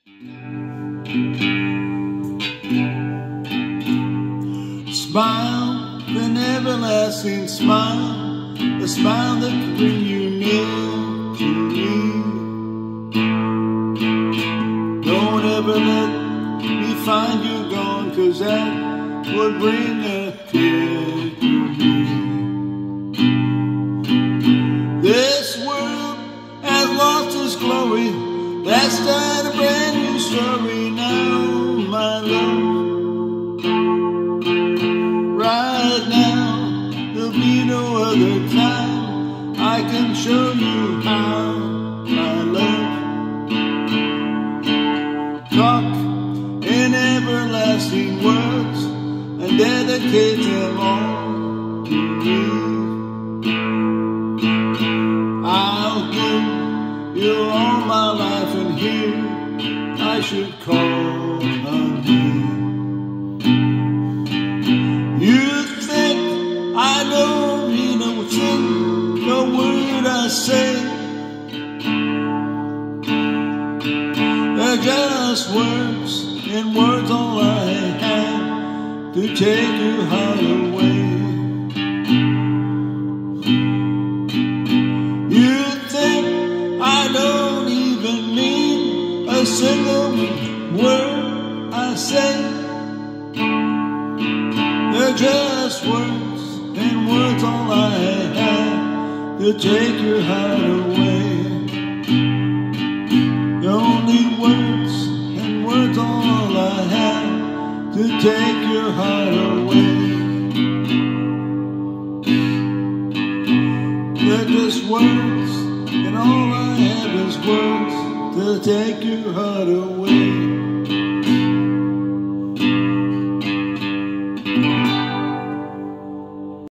Smile, an everlasting smile, a smile that can bring you near to me. Don't ever let me find you gone, 'cause that would bring a tear to me. This world has lost its glory, let's start a brand new story now, my love. Right now, there'll be no other time I can show you how, my love. Talk in everlasting words and dedicate them all to me. I'll give you all my life, and here I should call on you. You think I don't mean a single word I say, they're just words, and words all I have to take your heart away. You think I don't even mean a single word I say, they're just words, and words all I have to take your heart away. Only words, and words all I have to take your heart away. They're just words, and all I have is words to take your heart away.